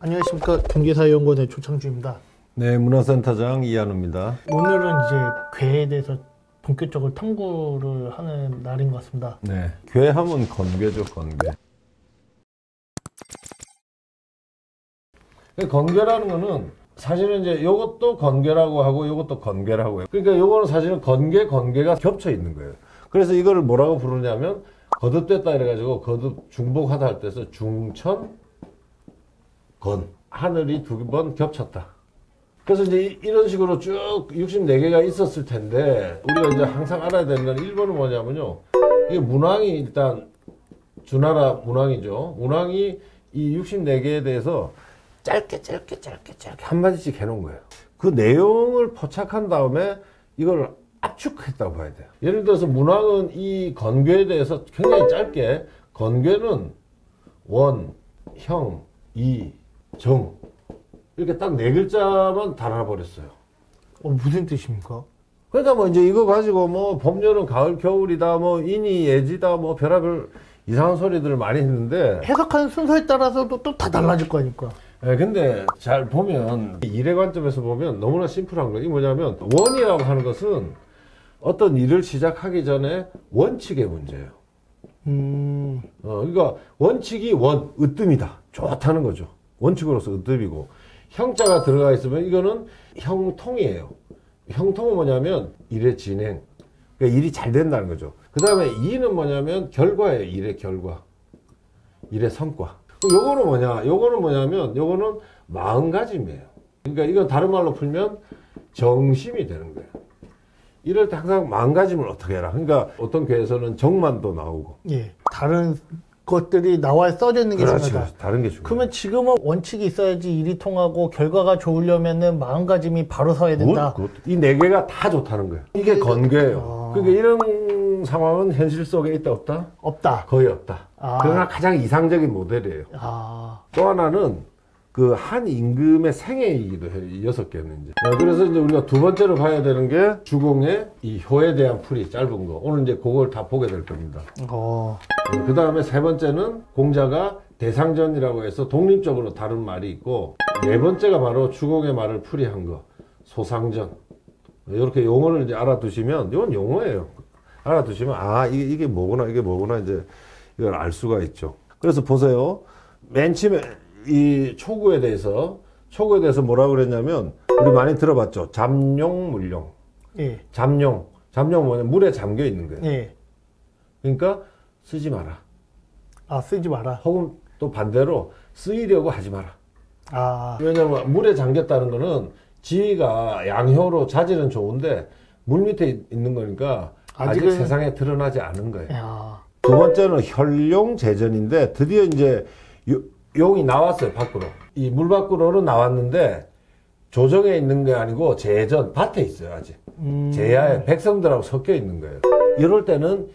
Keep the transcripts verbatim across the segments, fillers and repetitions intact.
안녕하십니까. 경제사연구원의 조창주입니다. 네, 문화센터장 이한우입니다. 오늘은 이제 괴에 대해서 본격적으로 탐구를 하는 날인 것 같습니다. 네, 괴하면 건괴죠, 건괴. 건괴라는 거는 사실은 이제 이것도 건괴라고 하고 이것도 건괴라고 해요. 그러니까 이거는 사실은 건괴, 건괴가 겹쳐 있는 거예요. 그래서 이거를 뭐라고 부르냐면 거듭됐다 이래가지고 거듭 중복하다 할 때서 중천 건 하늘이 두 번 겹쳤다. 그래서 이제 이런 식으로 쭉 육십사 개가 있었을 텐데 우리가 이제 항상 알아야 되는 건 일 번은 뭐냐면요. 이게 문왕이 일단 주나라 문왕이죠. 문왕이 이 육십사 개에 대해서 짧게 짧게 짧게 짧게 한마디씩 해놓은 거예요. 그 내용을 포착한 다음에 이걸 압축했다고 봐야 돼요. 예를 들어서 문왕은 이 건괴에 대해서 굉장히 짧게 건괴는 원, 형, 이, 정 이렇게 딱 네 글자만 달아버렸어요. 어, 무슨 뜻입니까? 그러니까 뭐 이제 이거 가지고 뭐 봄, 여름, 가을, 겨울이다 뭐 인이, 예지다 뭐 별의별 이상한 소리들을 많이 했는데 해석하는 순서에 따라서도 또 다 달라질 거니까. 네, 근데 잘 보면 일의 관점에서 보면 너무나 심플한 거. 이게 뭐냐면 원이라고 하는 것은 어떤 일을 시작하기 전에 원칙의 문제예요. 음. 어, 그러니까 원칙이 원, 으뜸이다. 좋다는 거죠. 원칙으로서 으뜸이고 형자가 들어가 있으면 이거는 형통이에요. 형통은 뭐냐면 일의 진행. 그러니까 일이 잘 된다는 거죠. 그 다음에 이는 뭐냐면 결과예요. 일의 결과. 일의 성과. 요거는 뭐냐? 요거는 뭐냐면 요거는 마음가짐이에요. 그러니까 이건 다른 말로 풀면 정심이 되는 거예요. 이럴 때 항상 마음가짐을 어떻게 해라. 그러니까 어떤 괴에서는 정만도 나오고. 예. 다른 것들이 나와 써져 있는 게 그렇지, 중요하다. 그렇지. 다른 게 중요해요. 그러면 지금은 원칙이 있어야지 일이 통하고 결과가 좋으려면은 마음가짐이 바로 서야 된다. 이 네 개가 다 좋다는 거예요. 이게 건괴예요. 아. 그러니까 이런 상황은 현실 속에 있다 없다? 없다. 거의 없다. 아. 그러나 가장 이상적인 모델이에요. 아. 또 하나는 그 한 임금의 생애이기도 해요. 여섯 개는 이제. 그래서 이제 우리가 두 번째로 봐야 되는 게 주공의 이 효에 대한 풀이 짧은 거. 오늘 이제 그걸 다 보게 될 겁니다. 어. 그 다음에 세 번째는 공자가 대상전이라고 해서 독립적으로 다른 말이 있고, 네 번째가 바로 주공의 말을 풀이한 거. 소상전. 이렇게 용어를 이제 알아두시면, 이건 용어예요. 알아두시면, 아, 이게, 이게 뭐구나, 이게 뭐구나, 이제 이걸 알 수가 있죠. 그래서 보세요. 맨 처음에 이 초구에 대해서, 초구에 대해서 뭐라고 그랬냐면, 우리 많이 들어봤죠. 잠용, 물용. 예. 잠용. 잠용 뭐냐? 물에 잠겨 있는 거예요. 예. 그러니까 쓰지 마라. 아, 쓰지 마라. 혹은 또 반대로 쓰이려고 하지 마라. 아. 왜냐면 물에 잠겼다는 거는 지위가 양효로 자질은 좋은데 물 밑에 있는 거니까 아직은 아직 세상에 드러나지 않은 거예요. 야. 두 번째는 혈용재전인데 드디어 이제 요, 용이 나왔어요, 밖으로. 이 물 밖으로는 나왔는데 조정에 있는 게 아니고 재전, 밭에 있어요, 아직. 음. 제야에 백성들하고 섞여 있는 거예요. 이럴 때는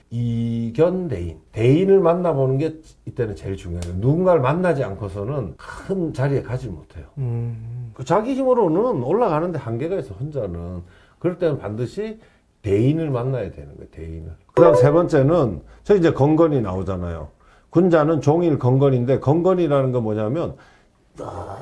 이견대인, 대인을 만나보는 게 이때는 제일 중요해요. 누군가를 만나지 않고서는 큰 자리에 가지 못해요. 음. 자기 힘으로는 올라가는데 한계가 있어, 혼자는. 그럴 때는 반드시 대인을 만나야 되는 거예요, 대인을. 그 다음 세 번째는, 저 이제 건건이 나오잖아요. 군자는 종일 건건인데, 건건이라는 건 뭐냐면, 늘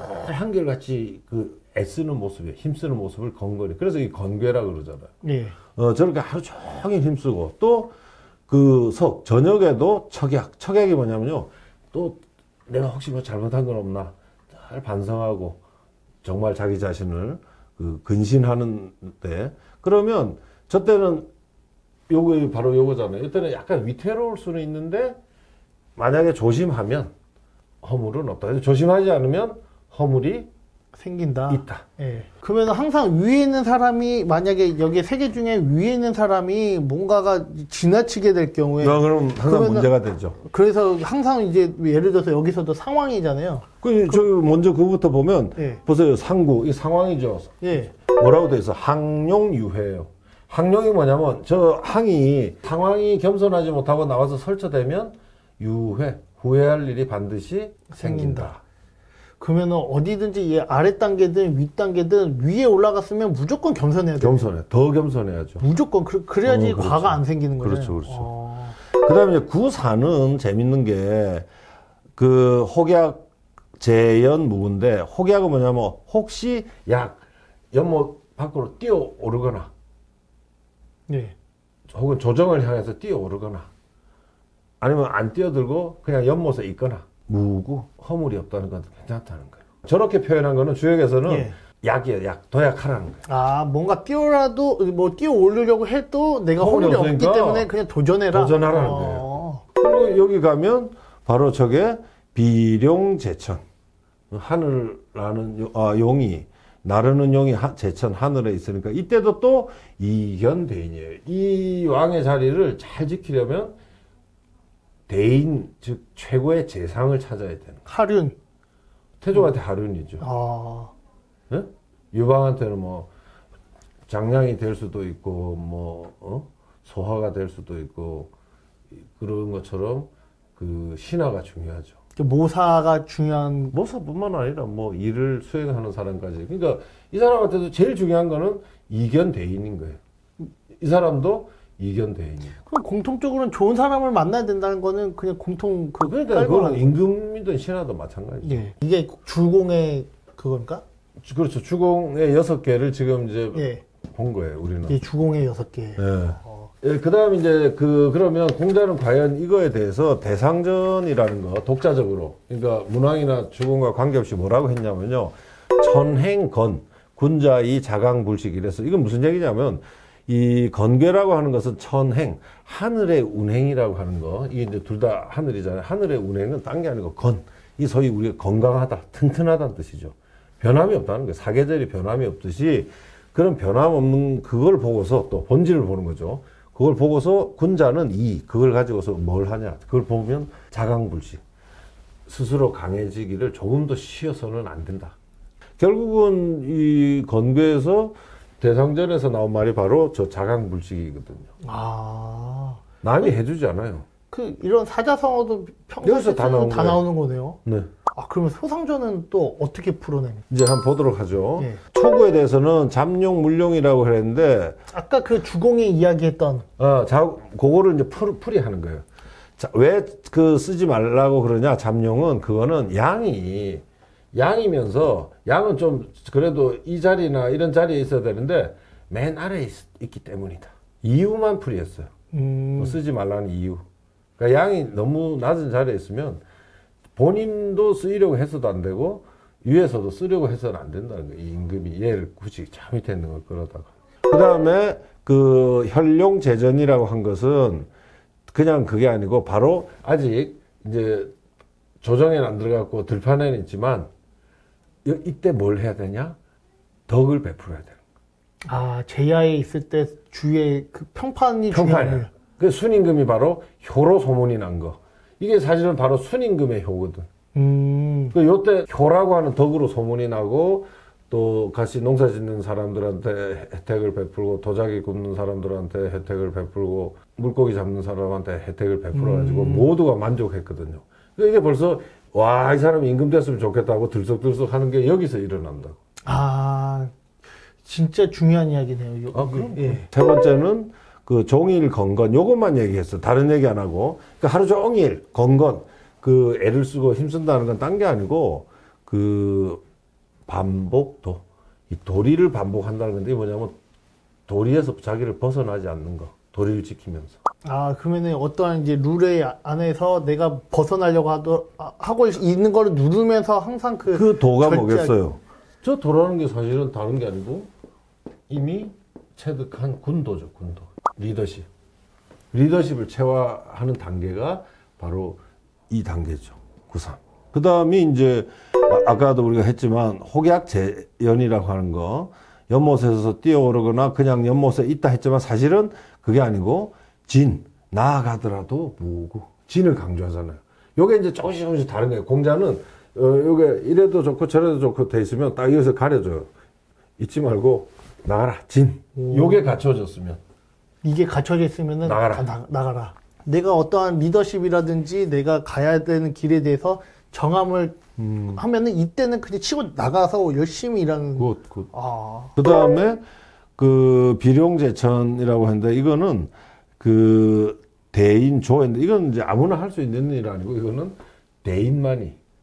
한결같이 그 애쓰는 모습이에요. 힘쓰는 모습을 건건이. 그래서 이 건괴라고 그러잖아요. 예. 어, 저렇게 하루 종일 힘쓰고, 또, 그, 석, 저녁에도 척약. 척약이 뭐냐면요. 또, 내가 혹시 뭐 잘못한 건 없나. 잘 반성하고, 정말 자기 자신을, 그, 근신하는 때. 그러면, 저 때는, 요거, 바로 요거잖아요. 이때는 약간 위태로울 수는 있는데, 만약에 조심하면, 허물은 없다. 조심하지 않으면, 허물이 생긴다. 있다. 예. 그러면 항상 위에 있는 사람이 만약에 여기 세 개 중에 위에 있는 사람이 뭔가가 지나치게 될 경우에 야, 그럼 항상 문제가 되죠. 그래서 항상 이제 예를 들어서 여기서도 상황이잖아요. 그, 저 먼저 그거부터 보면 예. 보세요. 상구 이 상황이죠. 예. 뭐라고 돼 있어? 항용유회예요. 항용이 뭐냐면 저 항이 상황이 겸손하지 못하고 나와서 설쳐되면 유회 후회할 일이 반드시 생긴다. 생긴다. 그러면 어디든지 이 아래 단계든 윗 단계든 위에 올라갔으면 무조건 겸손해야 돼요. 겸손해. 더 겸손해야죠. 무조건 그, 그래야지 어, 그렇죠. 과가 안 생기는 거예요. 그렇죠, 그렇죠. 어... 그다음에 구사는 재밌는 게 그 혹약 재연 무근데 혹약은 뭐냐면 혹시 약 연못 밖으로 뛰어 오르거나 예. 혹은 조정을 향해서 뛰어 오르거나 아니면 안 뛰어들고 그냥 연못에 있거나 무구 허물이 없다는 건 괜찮다는 거예요. 저렇게 표현한 거는 주역에서는 예. 약이에요. 약 도약하라는 거예요. 아, 뭔가 뛰어라도 뭐 뛰어 오르려고 해도 내가 허물이 없기 없으니까 때문에 그냥 도전해라. 도전하라는 어. 거예요. 그리고 여기 가면 바로 저게 비룡제천 하늘라는 요- 아, 용이 나르는 용이 하, 제천 하늘에 있으니까 이때도 또 이견대인이에요. 이 왕의 자리를 잘 지키려면 대인 즉 최고의 재상을 찾아야 되는 거예요. 하륜. 태종한테 하륜이죠. 아. 예? 유방한테는 뭐 장량이 될 수도 있고 뭐 어? 소화가 될 수도 있고 그런 것처럼 그 신하가 중요하죠. 모사가 중요한. 모사뿐만 아니라 뭐 일을 수행하는 사람까지. 그러니까 이 사람한테도 제일 중요한 거는 이견대인인 거예요. 이 사람도 이견대인이에요. 그럼 공통적으로는 좋은 사람을 만나야 된다는 거는 그냥 공통 그 그러니까 깔고 그거는 하는 임금이든 신하도 마찬가지죠. 예. 이게 주공의 그건가? 주- 그렇죠. 주공의 여섯 개를 지금 이제 예. 본 거예요. 우리는. 이게 주공의 여섯 개. 예. 어. 예, 그 다음 이제 그, 그러면 공자는 과연 이거에 대해서 대상전이라는 거, 독자적으로, 그러니까 문왕이나 주공과 관계없이 뭐라고 했냐면요. 천행건, 군자이 자강불식 이래서 이건 무슨 얘기냐면 이 건괴라고 하는 것은 천행, 하늘의 운행이라고 하는 거, 이게 이제 둘 다 하늘이잖아요. 하늘의 운행은 딴 게 아니고 건, 이 소위 우리가 건강하다, 튼튼하다는 뜻이죠. 변함이 없다는 거예요. 사계절이 변함이 없듯이 그런 변함 없는 그걸 보고서 또 본질을 보는 거죠. 그걸 보고서 군자는 이, 그걸 가지고서 뭘 하냐. 그걸 보면 자강불식. 스스로 강해지기를 조금 더 쉬어서는 안 된다. 결국은 이 건괴에서 대상전에서 나온 말이 바로 저 자강불식이거든요. 아. 남이 해주지 않아요. 그 이런 사자성어도 여기서 다 나온 다 거예요. 나오는 거네요. 네. 아, 그러면 소상전은 또 어떻게 풀어냅니까? 이제 한번 보도록 하죠. 예. 초구에 대해서는 잠룡, 물룡이라고 그랬는데, 아까 그 주공이 이야기했던 어, 자, 그거를 이제 풀, 풀이하는 거예요. 자, 왜 그 쓰지 말라고 그러냐, 잠룡은, 그거는 양이, 양이면서, 양은 좀, 그래도 이 자리나 이런 자리에 있어야 되는데, 맨 아래에 있, 있기 때문이다. 이유만 풀이했어요. 음, 쓰지 말라는 이유. 그러니까 양이 너무 낮은 자리에 있으면, 본인도 쓰이려고 해서도 안 되고, 위에서도 쓰려고 해서는 안 된다는 거예요. 이 임금이 얘를 굳이 저 밑에 있는 걸 끌어다가. 그 다음에 그 혈룡제전이라고 한 것은 그냥 그게 아니고 바로 아직 이제 조정에는 안 들어갔고 들판에는 있지만 이- 이때 뭘 해야 되냐? 덕을 베풀어야 되는 아, 제야에 있을 때 주위에 그 평판이 거예요. 평판이에요. 중요해요. 그 순임금이 바로 효로 소문이 난 거. 이게 사실은 바로 순임금의 효거든. 음, 그 요때 효라고 하는 덕으로 소문이 나고 또 같이 농사 짓는 사람들한테 혜택을 베풀고 도자기 굽는 사람들한테 혜택을 베풀고 물고기 잡는 사람한테 혜택을 베풀어가지고 음. 모두가 만족했거든요. 그러니까 이게 벌써 와, 이 사람이 임금 됐으면 좋겠다고 들썩들썩 하는 게 여기서 일어난다고. 아, 진짜 중요한 이야기네요. 요- 아, 이게. 그럼. 예. 세 번째는 그 종일 건건 요것만 얘기했어. 다른 얘기 안 하고. 그러니까 하루 종일 건건 그 애를 쓰고 힘쓴다는 건 딴 게 아니고 그 반복도 이 도리를 반복한다는 건데 이게 뭐냐면 도리에서 자기를 벗어나지 않는 거. 도리를 지키면서. 아, 그러면은 어떠한 이제 룰의 안에서 내가 벗어나려고 하도, 아, 하고 있는 거를 누르면서 항상 그, 그 도가 절제하기- 뭐겠어요? 저 도라는 게 사실은 다른 게 아니고 이미 체득한 군도죠, 군도. 리더십. 리더십을 체화하는 단계가 바로 이 단계죠. 구삼. 그 다음이 이제, 아, 아까도 우리가 했지만, 혹약재연이라고 하는 거, 연못에서 뛰어오르거나 그냥 연못에 있다 했지만 사실은 그게 아니고, 진, 나아가더라도 무구. 진을 강조하잖아요. 요게 이제 조금씩 조금씩 다른 거예요. 공자는, 어, 요게 이래도 좋고 저래도 좋고 돼 있으면 딱 여기서 가려줘요. 잊지 말고, 나가라, 진. 요게 갖춰졌으면. 이게 갖춰져 있으면은 나가라. 다 나, 나가라. 내가 어떠한 리더십이라든지 내가 가야 되는 길에 대해서 정함을 하면은 이때는 그냥 치고 나가서 열심히 일하는. 굿, 굿. 아, 그 다음에 그 비룡제천이라고 하는데 이거는 그 대인 조인데 이건 이제 아무나 할 수 있는 일 아니고 이거는 대인만이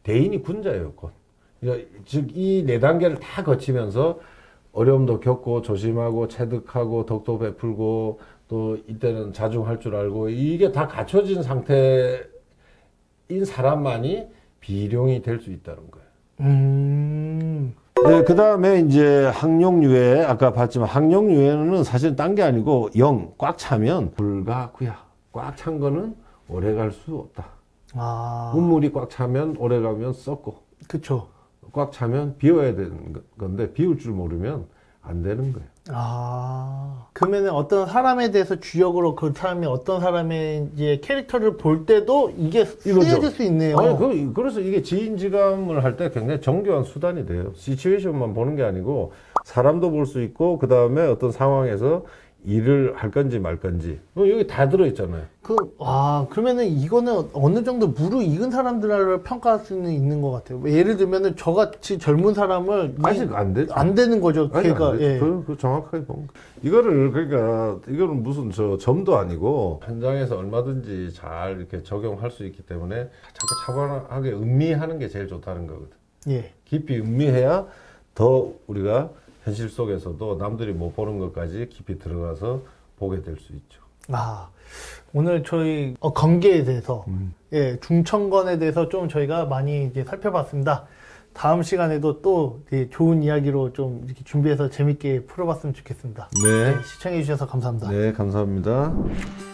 대인이 군자예요, 곧. 즉, 이 네 단계를 다 거치면서 어려움도 겪고 조심하고 체득하고 덕도 베풀고 또 이때는 자중할 줄 알고 이게 다 갖춰진 상태인 사람만이 비룡이 될 수 있다는 거예요. 음. 네, 그 다음에 이제 항룡유해, 아까 봤지만 항룡유해는 사실 딴 게 아니고 영, 꽉 차면 불가구야. 꽉 찬 거는 오래 갈 수 없다. 아. 운물이 꽉 차면 오래 가면 썩고. 그쵸. 꽉 차면 비워야 되는 건데 비울 줄 모르면 안 되는 거예요. 아. 그러면은 어떤 사람에 대해서 주역으로 그 사람이 어떤 사람의 이제 캐릭터를 볼 때도 이게 쓰여질 수 있네요. 아니, 그, 그래서 이게 지인지감을 할 때 굉장히 정교한 수단이 돼요. 시츄에이션만 보는 게 아니고 사람도 볼 수 있고 그 다음에 어떤 상황에서 일을 할 건지 말 건지 여기 다 들어있잖아요. 그, 아, 그러면은 이거는 어느 정도 무르익은 사람들을 평가할 수는 있는 것 같아요. 예를 들면은 저같이 젊은 사람을. 아직 안 돼. 안 되는 거죠. 그러니까, 예. 그, 그 정확하게 본 거. 이거를, 그러니까, 이거는 무슨 저 점도 아니고, 현장에서 얼마든지 잘 이렇게 적용할 수 있기 때문에 자꾸 차분하게 음미하는 게 제일 좋다는 거거든. 예. 깊이 음미해야 더 우리가 현실 속에서도 남들이 못 보는 것까지 깊이 들어가서 보게 될 수 있죠. 아, 오늘 저희 어, 건계에 대해서, 음. 예, 중천건에 대해서 좀 저희가 많이 이제 살펴봤습니다. 다음 시간에도 또 이제 좋은 이야기로 좀 이렇게 준비해서 재밌게 풀어봤으면 좋겠습니다. 네. 네, 시청해주셔서 감사합니다. 네, 감사합니다.